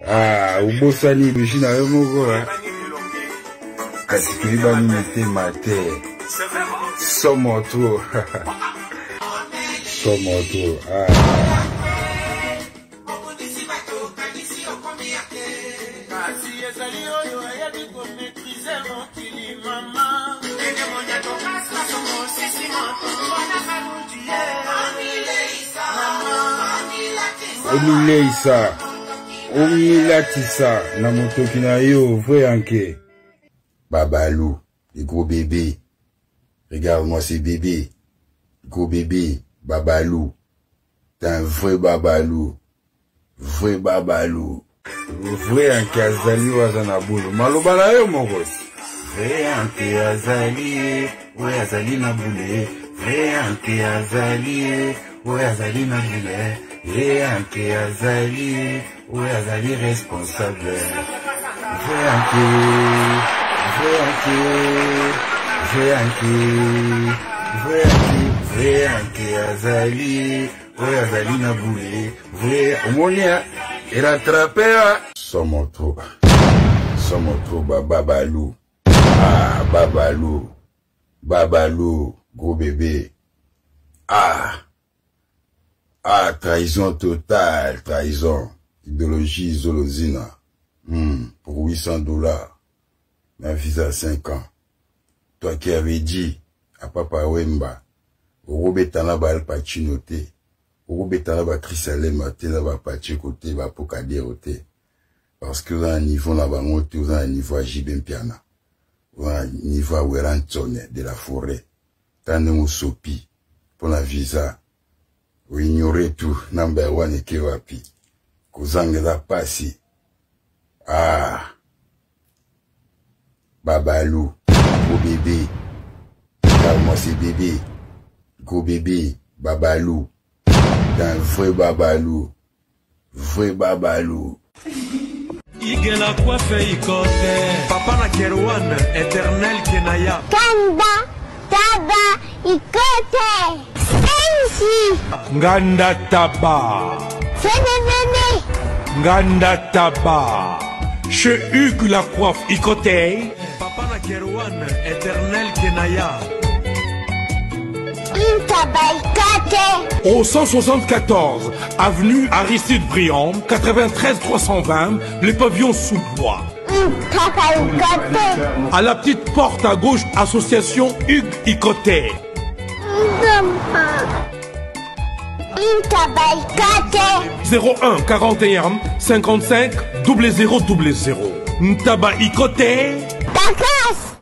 Ah, ubosani bishina yo moko kasi kulibani mitema te somo tu somo tu Omileisa Omilatissa na motoki na yo vrai anke Babalou, les gros bébés. Regarde-moi ces bébés. Gros bébés, Babalou. T'es un vrai Babalou. Vrai Babalou. Vrai anke azali wazana bulu. Maloba na yo mokos. Vrai anke azali, ouais azali na bule. Vrai anke azali, ouais azali na bule. Vrai anke azali, ouais azali responsable. Vrai anke azali, ouais azali na boule, vrai omonia, il attrapé Somoto Babalou, ah Babalou, gros bébé, trahison totale, trahison, idéologie Zolozina, pour $800. Un visa 5 ans. Toi qui avais dit à Papa Wemba, Robetana ba al pachinote, Robetana ba Krisalema te na ba pachikote ba pokaderote. Parce que là, un niveau là ba monte, vous un niveau à Jibempiana. Vous un niveau à Werantone de la forêt. Tande Moussopi pour la visa. Vous ignorez tout, number one et kewapi. Kozange la passi. Babalou, gros bébé, regarde-moi ces bébés, gros bébé, Babalou, t'es un vrai Babalou, Ige la coiffe ikote, papa na Kerwan, éternel Kenaya. Kanda, taba, ikote, ensi. Nganda taba. Fenenene. Nganda taba. Chez Hugues la coiffe ikote. Papa na Kerwan, éternel Kenaya. Au 174 avenue Aristide Briand, 93 320, les pavillons sous bois. À la petite porte à gauche, association Hugues Ikoté. 01 41 55 0000. Ntaba Ikoté.